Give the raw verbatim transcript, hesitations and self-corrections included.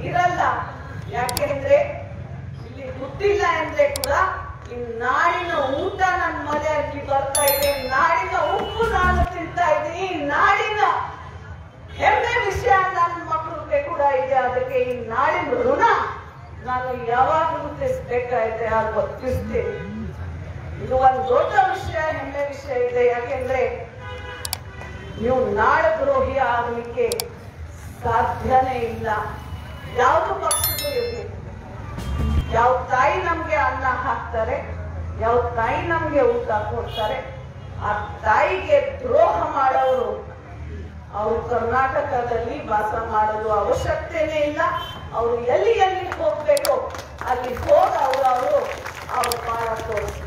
ಇರಲ್ಲ. ಯಾಕೆಂದ್ರೆ ಇಲ್ಲಿ ದುಡ್ಡಿಲ್ಲ ಅಂದ್ರೆ ಕೂಡ ಈ ನಾಡಿನ ಊಟ ನನ್ನ ಮನೆಯಲ್ಲಿ ಬರ್ತಾ ಇದೆ, ನಾಡಿನ ಉಪ್ಪು ನಾನು ತಿಂತಾ ಇದ್ದೀನಿ, ನಾಡಿನ ಹೆಮ್ಮೆ ವಿಷಯ ನನ್ನ ಮಕ್ಕಳಿಗೆ ಕೂಡ ಇದೆ. ಅದಕ್ಕೆ ಈ ನಾಡಿನ ಋಣ ನಾನು ಯಾವಾಗಲೂ ತೀರಿಸಬೇಕಾಗಿದೆ, ಅದು ವರ್ತಿಸ್ತೇನೆ. ಇದು ಒಂದು ದೊಡ್ಡ ವಿಷಯ, ಹೆಮ್ಮೆ ವಿಷಯ ಇದೆ. ಯಾಕೆಂದ್ರೆ ನೀವು ನಾಡದ್ರೋಹಿ ಆಗಲಿಕ್ಕೆ ಸಾಧ್ಯನೇ ಇಲ್ಲ. ಯಾವುದು ಪಕ್ಷಕ್ಕೂ ಇರಬೇಕು. ಯಾವ ತಾಯಿ ನಮ್ಗೆ ಅನ್ನ ಹಾಕ್ತಾರೆ, ಯಾವ ತಾಯಿ ನಮ್ಗೆ ಊಟ ಕೊಡ್ತಾರೆ, ಆ ತಾಯಿಗೆ ದ್ರೋಹ ಮಾಡೋರು ಅವರು ಕರ್ನಾಟಕದಲ್ಲಿ ವಾಸ ಮಾಡಲು ಅವಶ್ಯಕತೆನೇ ಇಲ್ಲ. ಅವರು ಎಲ್ಲಿ ಎಲ್ಲಿ ಹೋಗ್ಬೇಕು ಅಲ್ಲಿ ಹೋಗ ಅವರು ಅವರು ಅವ್ರ ಪಾಡ ತೋರಿಸ್ತಾರೆ.